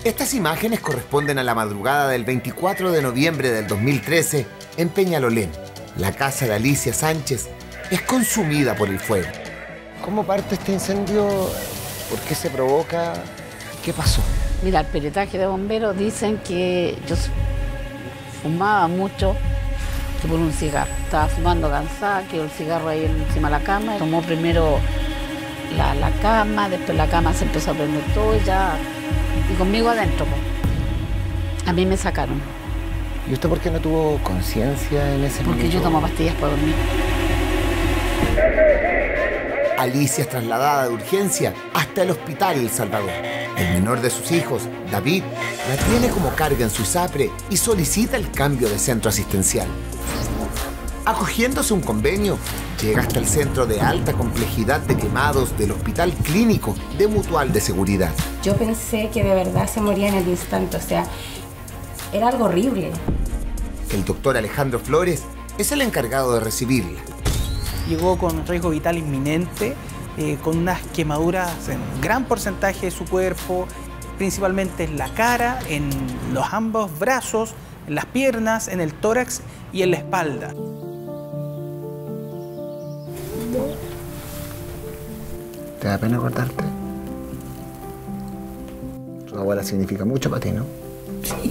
Estas imágenes corresponden a la madrugada del 24 de noviembre del 2013 en Peñalolén. La casa de Alicia Sánchez es consumida por el fuego. ¿Cómo parte este incendio? ¿Por qué se provoca? ¿Qué pasó? Mira, el peritaje de bomberos dicen que yo fumaba mucho, que por un cigarro. Estaba fumando cansada, quedó el cigarro ahí encima de la cama. Tomó primero la cama, después la cama se empezó a prender todo y conmigo adentro. A mí me sacaron. ¿Y usted por qué no tuvo conciencia en ese momento? Porque yo tomo pastillas para dormir. Alicia es trasladada de urgencia hasta el hospital El Salvador. El menor de sus hijos, David, la tiene como carga en su ISAPRE y solicita el cambio de centro asistencial. Acogiéndose un convenio, llega hasta el centro de alta complejidad de quemados del Hospital Clínico de Mutual de Seguridad. Yo pensé que de verdad se moría en el instante, o sea, era algo horrible. El doctor Alejandro Flores es el encargado de recibirla. Llegó con riesgo vital inminente, con unas quemaduras en gran porcentaje de su cuerpo, principalmente en la cara, en los ambos brazos, en las piernas, en el tórax y en la espalda. ¿Te da pena acordarte? Tu abuela significa mucho para ti, ¿no? Sí.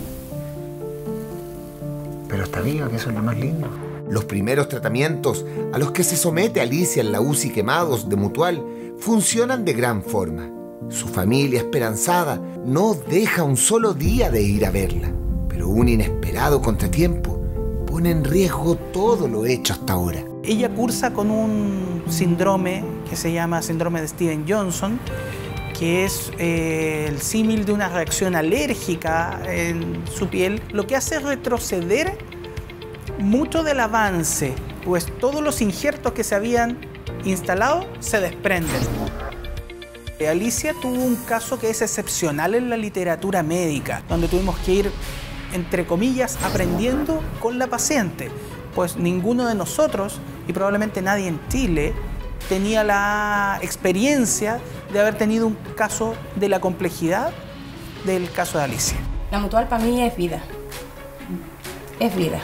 Pero está viva, que eso es lo más lindo. Los primeros tratamientos a los que se somete Alicia en la UCI Quemados de Mutual funcionan de gran forma. Su familia esperanzada no deja un solo día de ir a verla, pero un inesperado contratiempo pone en riesgo todo lo hecho hasta ahora. Ella cursa con un síndrome que se llama síndrome de Stevens-Johnson, que es el símil de una reacción alérgica en su piel, lo que hace retroceder mucho del avance, pues todos los injertos que se habían instalado se desprenden. Alicia tuvo un caso que es excepcional en la literatura médica, donde tuvimos que ir, entre comillas, aprendiendo con la paciente, pues ninguno de nosotros, y probablemente nadie en Chile, tenía la experiencia de haber tenido un caso de la complejidad del caso de Alicia. La Mutual para mí es vida. Es vida.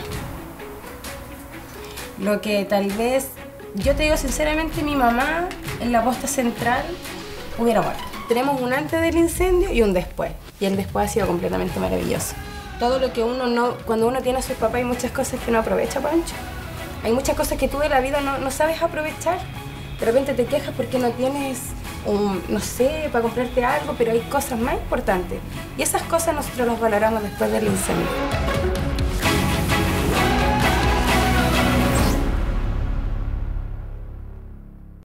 Lo que tal vez, yo te digo sinceramente, mi mamá en la posta central hubiera muerto. Tenemos un antes del incendio y un después. Y el después ha sido completamente maravilloso. Todo lo que uno no, cuando uno tiene a sus papás hay muchas cosas que no aprovecha, Pancho. Hay muchas cosas que tú de la vida no sabes aprovechar. De repente te quejas porque no tienes, no sé, para comprarte algo, pero hay cosas más importantes. Y esas cosas nosotros las valoramos después del incendio.